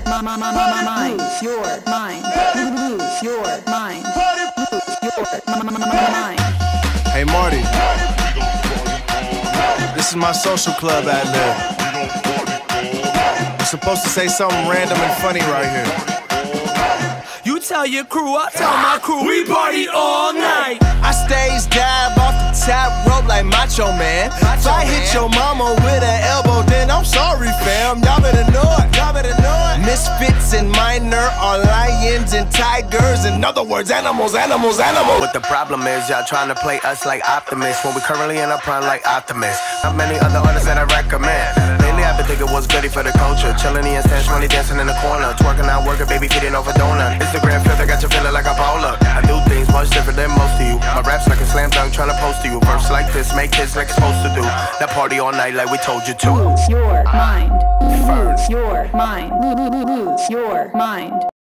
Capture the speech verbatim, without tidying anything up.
mind, lose your mind, lose your mind, lose your mind. Hey Marty, this is my social club ad lib. I'm supposed to say something random and funny right here. You tell your crew, I tell my crew, we party all night. I stage dive off the top rope like Macho Man. If I hit your mama with an elbow, then I'm sorry, fam. Y'all better know it. Y'all better know it. Misfits and minor are lions and tigers. In other words, animals, animals, animals. What the problem is, y'all trying to play us like Optimus when we currently in our prime like Optimus. Not many other artists that I recommend. Lately I've been thinking what's goody for the culture. Chilling in stands, money dancing in the corner. Twerking out, working, baby, feeding over donut. Instagram filter got you feeling like a bowler. I do things much different than most of you. My rap's like a slam dunk trying to post to you. Verse like this, make hits like it's supposed to do. That party all night like we told you to. Lose your mind, lose your mind, lose your mind.